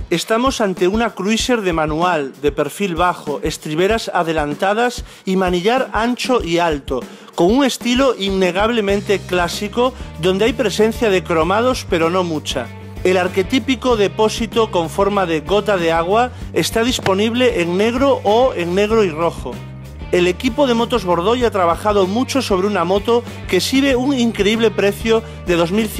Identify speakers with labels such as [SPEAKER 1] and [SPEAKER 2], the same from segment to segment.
[SPEAKER 1] Estamos ante una cruiser de manual, de perfil bajo, estriberas adelantadas y manillar ancho y alto, con un estilo innegablemente clásico donde hay presencia de cromados pero no mucha. El arquetípico depósito con forma de gota de agua está disponible en negro o en negro y rojo. El equipo de Motos Bordoy ha trabajado mucho sobre una moto que exhibe un increíble precio de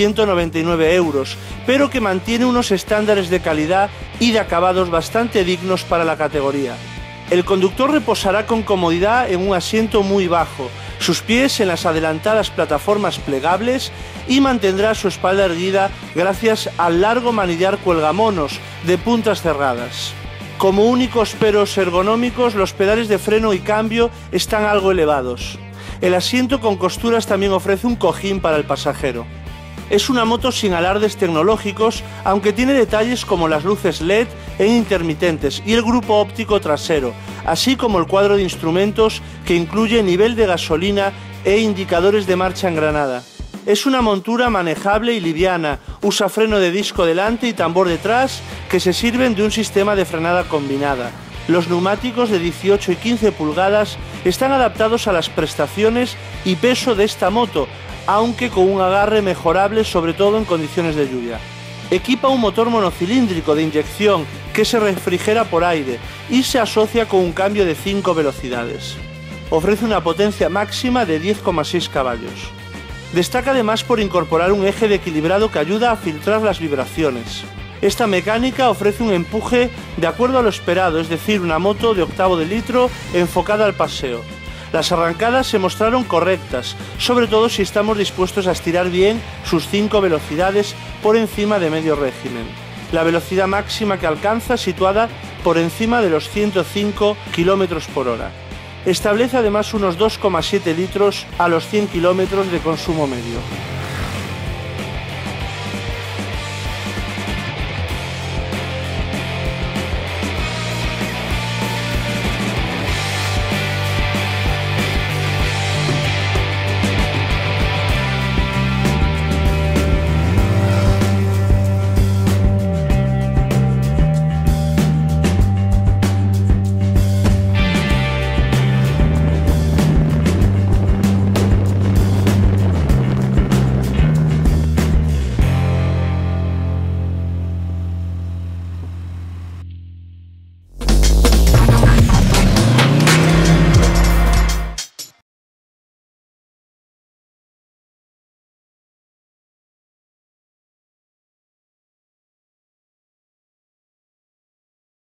[SPEAKER 1] 2.199 €, pero que mantiene unos estándares de calidad y de acabados bastante dignos para la categoría. El conductor reposará con comodidad en un asiento muy bajo, sus pies en las adelantadas plataformas plegables y mantendrá su espalda erguida gracias al largo manillar cuelgamonos de puntas cerradas. Como únicos peros ergonómicos, los pedales de freno y cambio están algo elevados. El asiento con costuras también ofrece un cojín para el pasajero. Es una moto sin alardes tecnológicos, aunque tiene detalles como las luces LED en intermitentes y el grupo óptico trasero, así como el cuadro de instrumentos que incluye nivel de gasolina e indicadores de marcha engranada. Es una montura manejable y liviana, usa freno de disco delante y tambor detrás que se sirven de un sistema de frenada combinada. Los neumáticos de 18 y 15 pulgadas están adaptados a las prestaciones y peso de esta moto, aunque con un agarre mejorable sobre todo en condiciones de lluvia. Equipa un motor monocilíndrico de inyección que se refrigera por aire y se asocia con un cambio de 5 velocidades. Ofrece una potencia máxima de 10,6 caballos. Destaca además por incorporar un eje de equilibrado que ayuda a filtrar las vibraciones. Esta mecánica ofrece un empuje de acuerdo a lo esperado, es decir, una moto de octavo de litro enfocada al paseo. Las arrancadas se mostraron correctas, sobre todo si estamos dispuestos a estirar bien sus 5 velocidades por encima de medio régimen. La velocidad máxima que alcanza situada por encima de los 105 km por hora. Establece además unos 2,7 litros a los 100 km de consumo medio.